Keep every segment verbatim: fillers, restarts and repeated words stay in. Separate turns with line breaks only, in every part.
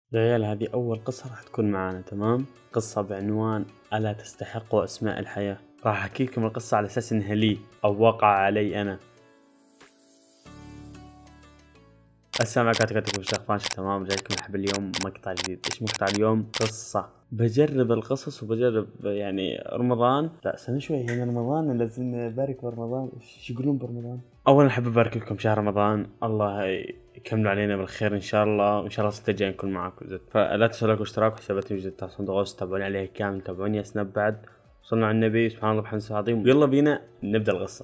عيال، هذه أول قصة راح تكون معانا. تمام، قصة بعنوان ألا تستحق أسماء الحياة. راح أحكي لكم القصة على أساس إنها لي أو وقع علي أنا. السلام عليكم كاتبكم شخفان. تمام، جايكم أحب اليوم مقطع جديد. إيش مقطع اليوم؟ قصة بجرب القصص وبجرب يعني رمضان. لا استنى شوي، هنا رمضان لازم نبارك برمضان. إيش يقولون برمضان؟ أولا أحب أبارك لكم شهر رمضان، الله يكمل علينا بالخير إن شاء الله، وإن شاء الله ستة جاي نكون معاكم زد. فلا تنسوا لايك واشتراك وحساباتي يوجد تحت صندوق الوصف، تابعوني عليه كامل، تابعوني سناب بعد. وصلنا على النبي سبحان الله بحمد العظيم. يلا بينا نبدأ القصة.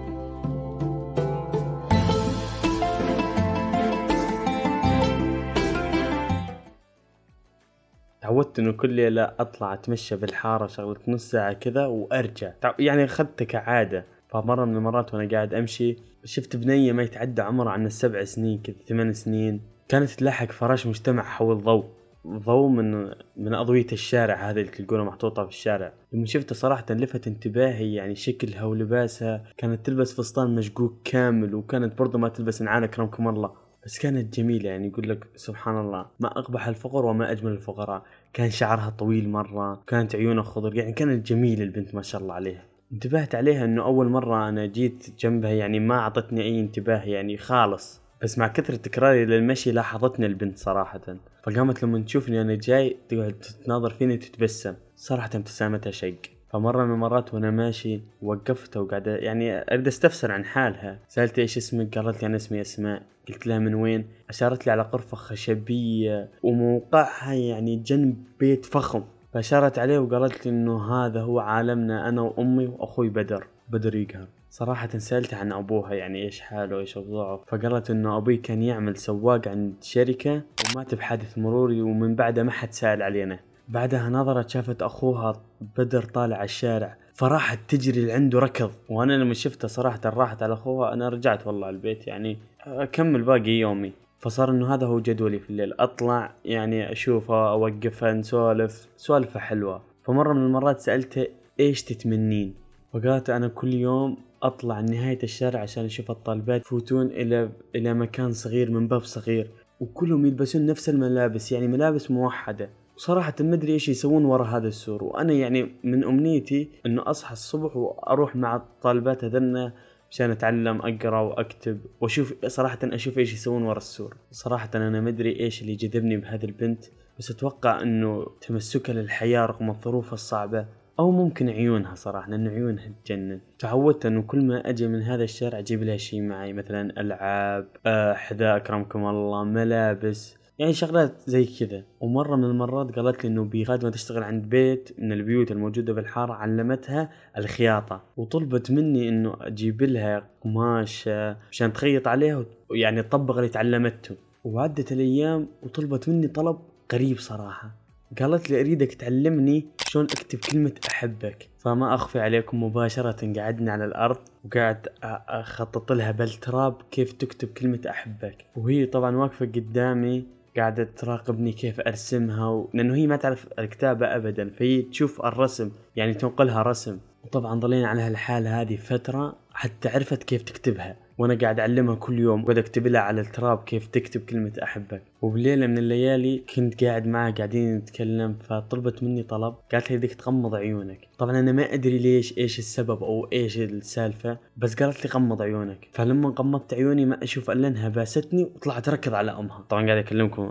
تعودت انه كل ليلة اطلع اتمشى بالحارة شغلة نص ساعة كذا وارجع، يعني اخذت كعادة. فمرة من المرات وانا قاعد امشي شفت بنية ما يتعدى عمرها عن السبع سنين كذا ثمان سنين، كانت تلحق فراش مجتمع حول ضوء ضوء من من اضوية الشارع هذه اللي تلقونها محطوطة في الشارع. لما شفتها صراحة لفت انتباهي، يعني شكلها ولباسها، كانت تلبس فستان مشقوق كامل، وكانت برضو ما تلبس نعال اكرمكم الله، بس كانت جميلة. يعني يقول لك سبحان الله، ما أقبح الفقر وما أجمل الفقراء. كان شعرها طويل مرة، كانت عيونها خضر، يعني كانت جميلة البنت ما شاء الله عليها. انتبهت عليها إنه أول مرة أنا جيت جنبها يعني ما أعطتني أي انتباه يعني خالص، بس مع كثرة تكراري للمشي لاحظتني البنت صراحة. فقامت لما تشوفني أنا جاي تقعد تتناظر فيني تتبسم، صراحة ابتسامتها شق. فمرة من المرات وانا ماشي وقفت وقاعدة يعني اريد استفسر عن حالها، سألت ايش اسمك؟ قالت لي انا اسمي اسماء. قلت لها من وين؟ اشارت لي على غرفة خشبية وموقعها يعني جنب بيت فخم، فاشارت عليه وقالت لي انه هذا هو عالمنا انا وامي واخوي بدر بدر يقهر. صراحة سألت عن أبوها يعني إيش حاله إيش وضعه، فقالت إنه أبوي كان يعمل سواق عند شركة ومات بحادث مروري، ومن بعده ما حد سأل علينا. بعدها نظرت شافت أخوها بدر طالع على الشارع، فراحت تجري لعنده ركض. وأنا لما شفتها صراحة راحت على أخوها، أنا رجعت والله البيت يعني أكمل باقي يومي. فصار إنه هذا هو جدولي في الليل، أطلع يعني أشوفها أوقفها نسولف سوالفة حلوة. فمرة من المرات سألتها إيش تتمنين، فقالت أنا كل يوم أطلع نهاية الشارع عشان أشوف الطالبات يفوتون إلى إلى مكان صغير من باب صغير، وكلهم يلبسون نفس الملابس يعني ملابس موحدة. وصراحة ما أدري إيش يسوون وراء هذا السور، وأنا يعني من أمنيتي إنه أصحى الصبح وأروح مع الطالبات هذنا عشان أتعلم أقرأ وأكتب وأشوف صراحة أشوف إيش يسوون وراء السور. صراحة أنا ما أدري إيش اللي جذبني بهذه البنت، بس أتوقع إنه تمسكها للحياة رغم الظروف الصعبة، أو ممكن عيونها صراحة، لأن عيونها تجنن. تعودت أنه كل ما أجي من هذا الشارع أجيب لها شيء معي، مثلا ألعاب، حذاء أكرمكم الله، ملابس، يعني شغلات زي كذا. ومرة من المرات قالت لي إنه بغاد ما تشتغل عند بيت من البيوت الموجودة بالحارة علمتها الخياطة، وطلبت مني إنه أجيب لها قماش عشان تخيط عليها ويعني تطبق اللي تعلمته. وعدت الأيام وطلبت مني طلب غريب صراحة، قالت لي أريدك تعلمني شلون أكتب كلمة أحبك. فما أخفي عليكم مباشرة قعدنا على الأرض وقاعد أخطط لها بالتراب كيف تكتب كلمة أحبك، وهي طبعا واقفة قدامي قاعدة تراقبني كيف أرسمها و... لأنه هي ما تعرف الكتابة أبدا، فهي تشوف الرسم يعني تنقلها رسم. وطبعا ضلينا على هالحال هذه فترة حتى عرفت كيف تكتبها، وانا قاعد اعلمها كل يوم، قاعد اكتب لها على التراب كيف تكتب كلمة احبك. وبليلة من الليالي كنت قاعد معها قاعدين نتكلم، فطلبت مني طلب، قالت لي بدك تغمض عيونك. طبعا انا ما ادري ليش ايش السبب او ايش السالفة، بس قالت لي غمض عيونك. فلما غمضت عيوني ما اشوف الا انها باستني وطلعت ركض على امها. طبعا قاعد اكلمكم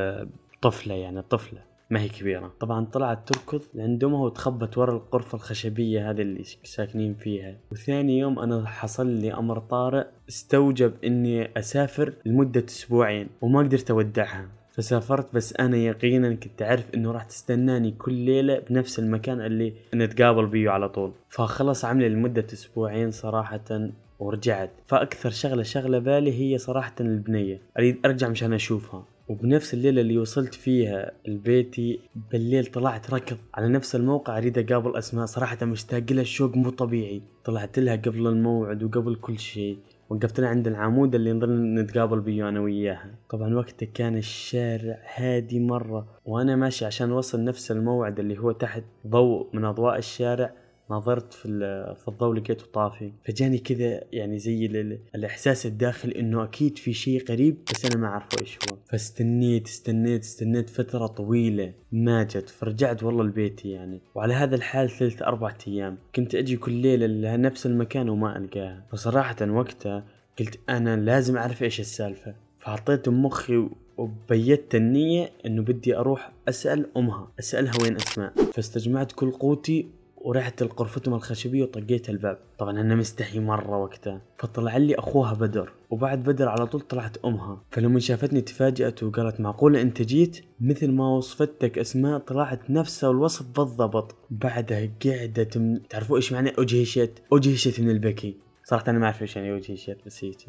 الطفلة يعني الطفلة ما هي كبيرة. طبعا طلعت تركض لعند امها وتخبت ورا الغرفة الخشبية هذه اللي ساكنين فيها. وثاني يوم انا حصل لي امر طارئ استوجب اني اسافر لمدة اسبوعين وما قدرت اودعها، فسافرت. بس انا يقينا كنت اعرف انه راح تستناني كل ليلة بنفس المكان اللي نتقابل بيه على طول. فخلص عملي لمدة اسبوعين صراحة ورجعت. فاكثر شغلة شغلة بالي هي صراحة البنية، اريد ارجع مشان اشوفها. وبنفس الليلة اللي وصلت فيها البيتي بالليل طلعت ركض على نفس الموقع اريد اقابل اسماء، صراحة مشتاق لها الشوق مو طبيعي. طلعت لها قبل الموعد وقبل كل شيء، وقفت لها عند العمود اللي نظل نتقابل بيه انا وياها. طبعا وقتها كان الشارع هادي مرة، وانا ماشي عشان اوصل نفس الموعد اللي هو تحت ضوء من اضواء الشارع، نظرت في في الضوء لقيته طافي. فجاني كذا يعني زي الاحساس الداخلي انه اكيد في شيء قريب بس انا ما اعرفه ايش هو. فاستنيت استنيت استنيت فترة طويلة ما جت، فرجعت والله لبيتي يعني، وعلى هذا الحال ثلث أربعة أيام كنت أجي كل ليلة لنفس المكان وما ألقاها. فصراحة وقتها قلت أنا لازم أعرف إيش السالفة، فحطيت مخي وبيت النية إنه بدي أروح أسأل أمها، أسألها وين أسماء. فاستجمعت كل قوتي ورحت لغرفتهم الخشبية وطقيت الباب. طبعا أنا مستحي مرة وقتها، فطلع لي أخوها بدر، وبعد بدر على طول طلعت أمها. فلما شافتني تفاجأت وقالت معقولة أنت جيت؟ مثل ما وصفتك أسماء طلعت نفسها الوصف بالضبط. بعدها قعدت م... تعرفوا إيش معنى أجهشت؟ أجهشت من البكي. صراحة أنا ما أعرف إيش يعني أجهشت، بس هيك.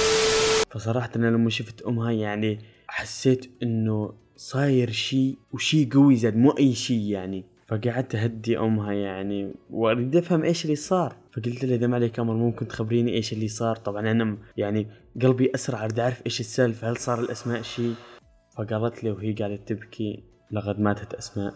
فصراحة أنا لما شفت أمها يعني حسيت إنه صاير شيء وشيء قوي زاد، مو أي شيء يعني. فقعدت أهدي أمها يعني وأريد أفهم إيش اللي صار. فقلت لها إذا ما عليك أمر ممكن تخبريني إيش اللي صار. طبعا أنا يعني قلبي أسرع أريد أعرف إيش السالفة، هل صار الأسماء شيء؟ فقالت لي وهي قاعدة تبكي لقد ماتت أسماء،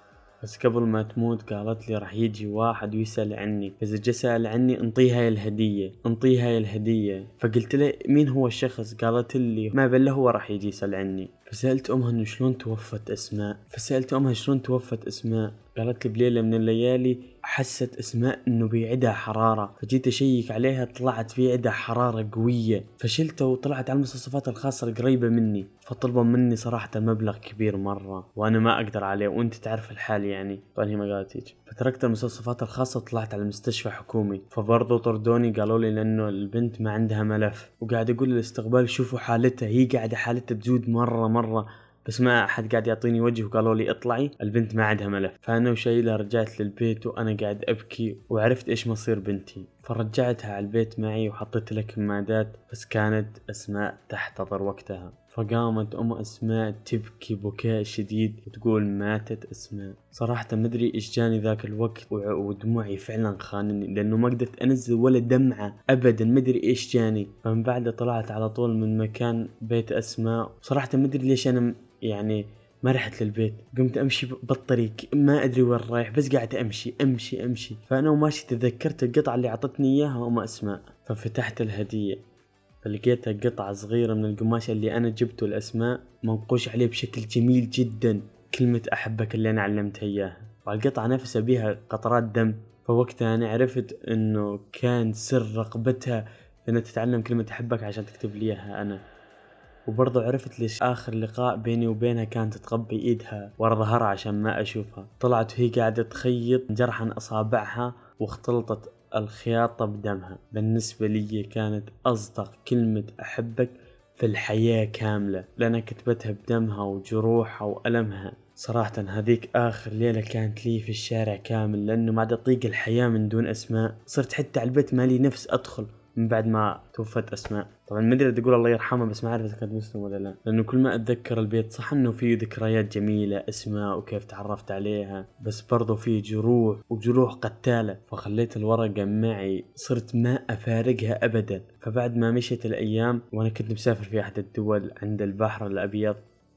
بس قبل ما تموت قالت لي راح يجي واحد ويسأل عني، إذا جا سأل عني انطيه هاي الهدية، انطيه هاي الهدية. فقلت له مين هو الشخص؟ قالت لي ما بله هو راح يجي يسأل عني. فسألت أمها إنه شلون توفت أسماء، فسألت أمها شلون توفت أسماء. قالت لي بليلة من الليالي حست أسماء إنه بيعدها حرارة، فجيت أشيك عليها طلعت بيعدها حرارة قوية، فشلتها وطلعت على المستوصفات الخاصة القريبة مني. فطلبوا مني صراحة مبلغ كبير مرة وأنا ما أقدر عليه، وأنت تعرف الحال يعني. طبعا هي ما قالت هيك. فتركت المستوصفات الخاصة وطلعت على المستشفى حكومي. فبرضو طردوني، قالوا لي لأنه البنت ما عندها ملف، وقاعد يقول للاستقبال شوفوا حالتها، هي قاعدة حالتها تزود مرة مرة، بس ما أحد قاعد يعطيني وجه. وقالوا لي اطلعي البنت ما عندها ملف. فأنا وشايلها رجعت للبيت وأنا قاعد أبكي، وعرفت إيش مصير بنتي. فرجعتها على البيت معي وحطيت لها كمادات، بس كانت أسماء تحتضر وقتها. فقامت أم أسماء تبكي بكاء شديد وتقول ماتت أسماء. صراحة مدري إيش جاني ذاك الوقت ودموعي فعلا خانني، لأنه ما قدرت أنزل ولا دمعة أبدا، مدري إيش جاني. فمن بعد طلعت على طول من مكان بيت أسماء. صراحة مدري ليش أنا يعني ما رحت للبيت، قمت أمشي بالطريق ما أدري وين رايح، بس قاعد أمشي أمشي أمشي. فأنا وماشي تذكرت القطعة اللي عطتني إياها أم أسماء، ففتحت الهدية فلقيتها قطعة صغيرة من القماشة اللي أنا جبته الأسماء، منقوش عليه بشكل جميل جدا كلمة أحبك اللي أنا علمتها إياها، والقطعة نفسها بيها قطرات دم. فوقتها أنا عرفت إنه كان سر رغبتها إنها تتعلم كلمة أحبك عشان تكتب لي إياها أنا. وبرضه عرفت ليش آخر لقاء بيني وبينها كانت تقبي إيدها ورا ظهرها عشان ما أشوفها. طلعت وهي قاعدة تخيط جرحا أصابعها واختلطت الخياطة بدمها. بالنسبة لي كانت أصدق كلمة أحبك في الحياة كاملة، لأنها كتبتها بدمها وجروحها وألمها. صراحة هذيك آخر ليلة كانت لي في الشارع كامل، لأنه ما عاد أطيق الحياة من دون أسماء. صرت حتى على البيت مالي نفس أدخل من بعد ما توفت أسماء. طبعا ما أدري تقول الله يرحمها، بس ما أعرف إذا كانت مسلم ولا لا، لأنه كل ما أتذكر البيت صح إنه فيه ذكريات جميلة أسماء وكيف تعرفت عليها، بس برضو فيه جروح وجروح قتالة. فخليت الورقة معي، صرت ما أفارقها أبدا. فبعد ما مشيت الأيام وأنا كنت مسافر في أحد الدول عند البحر الأبيض،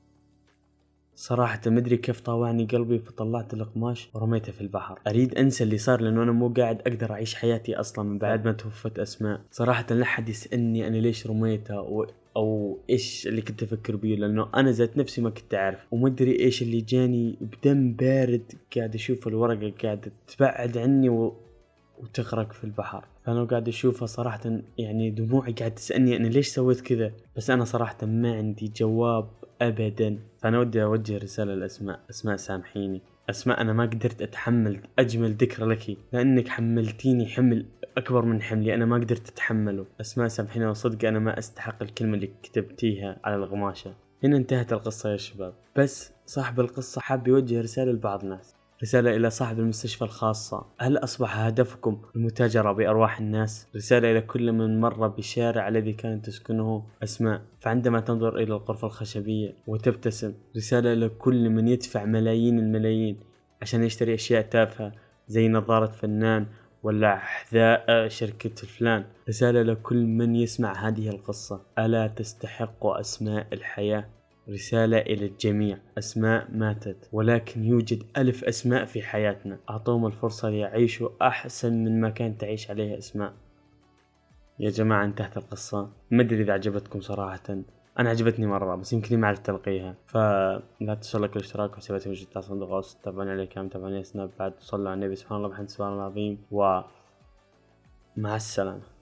صراحة مدري كيف طاوعني قلبي، فطلعت القماش ورميته في البحر. أريد أنسى اللي صار، لأنه أنا مو قاعد أقدر أعيش حياتي أصلا من بعد ما توفت أسماء. صراحة لا حد يسألني أنا ليش رميتها و... أو إيش اللي كنت أفكر بيه، لأنه أنا ذات نفسي ما كنت أعرف، ومدري إيش اللي جاني بدم بارد. قاعد أشوف الورقة قاعدة تبعد عني و... وتغرق في البحر. فأنا قاعد أشوفها صراحة يعني دموعي قاعد تسألني أنا ليش سويت كذا، بس أنا صراحة ما عندي جواب أبدا. فأنا ودي أوجه رسالة لأسماء. أسماء سامحيني، أسماء أنا ما قدرت أتحمل أجمل ذكرى لك، لأنك حملتيني حمل أكبر من حملي أنا ما قدرت أتحمله. أسماء سامحيني، وصدق أنا ما أستحق الكلمة اللي كتبتيها على القماشة. هنا انتهت القصة يا شباب، بس صاحب القصة حاب يوجه رسالة لبعض الناس. رسالة إلى صاحب المستشفى الخاصة: هل أصبح هدفكم المتاجرة بأرواح الناس؟ رسالة إلى كل من مر بالشارع الذي كانت تسكنه أسماء، فعندما تنظر إلى الغرفة الخشبية وتبتسم. رسالة إلى كل من يدفع ملايين الملايين عشان يشتري أشياء تافهة زي نظارة فنان ولا حذاء شركة فلان. رسالة لكل من يسمع هذه القصة: ألا تستحق أسماء الحياة؟ رسالة إلى الجميع: أسماء ماتت، ولكن يوجد ألف أسماء في حياتنا، أعطوهم الفرصة ليعيشوا أحسن من ما كانت تعيش عليها أسماء. يا جماعة انتهت القصة، ما أدري إذا عجبتكم صراحة، انا عجبتني مره، بس يمكن ما عرفت القيها. فلا تنسوا لايك والاشتراك وحساباتي موجودة صندوق الوصف. تابعوني على كام، تابعوني سناب بعد. صلوا على النبي، سبحان الله وبحمد، سبحان الله العظيم، ومع السلامه.